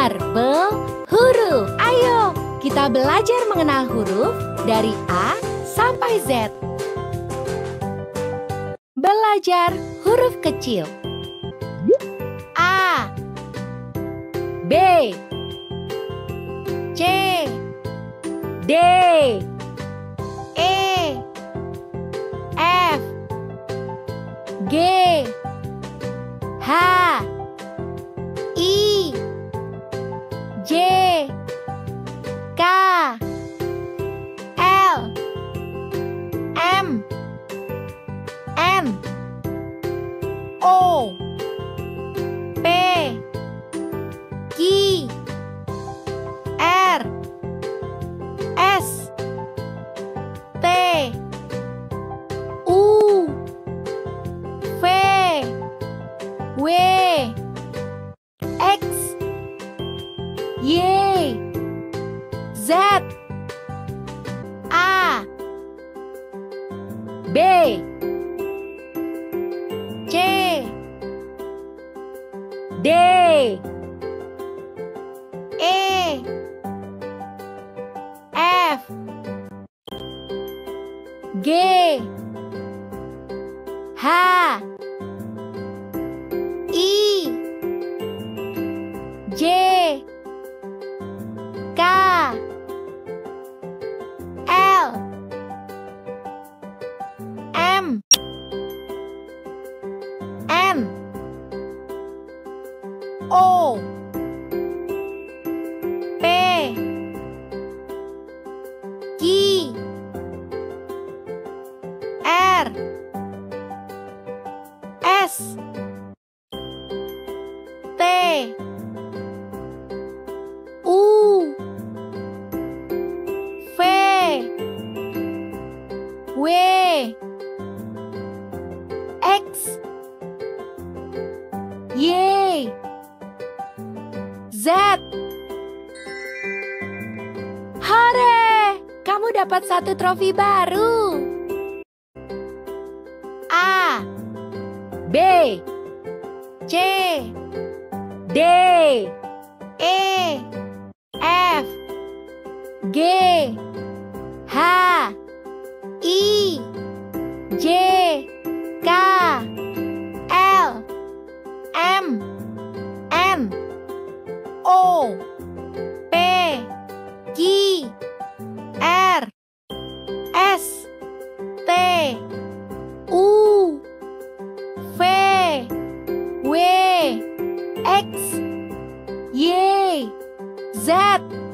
Marble huruf. Ayo, kita belajar mengenal huruf dari A sampai Z. Belajar huruf kecil. A, B, C, D, E, F, G, H, I, J, K, L, M, N, O, P, Q, R, S, T, U, V, W, X, Y, Z, A, B, C, D, E, F, G, H, I, J, K, L, M, N, O, P, Q, R, S, T, U, V, W, X, Y, Z. Hore! Kamu dapat satu trofi baru. A, B, C, D, E, F, G, H, I, J, K, L, M, N, O, P, Q, R, S, T, U, V, W, X, Y, Z.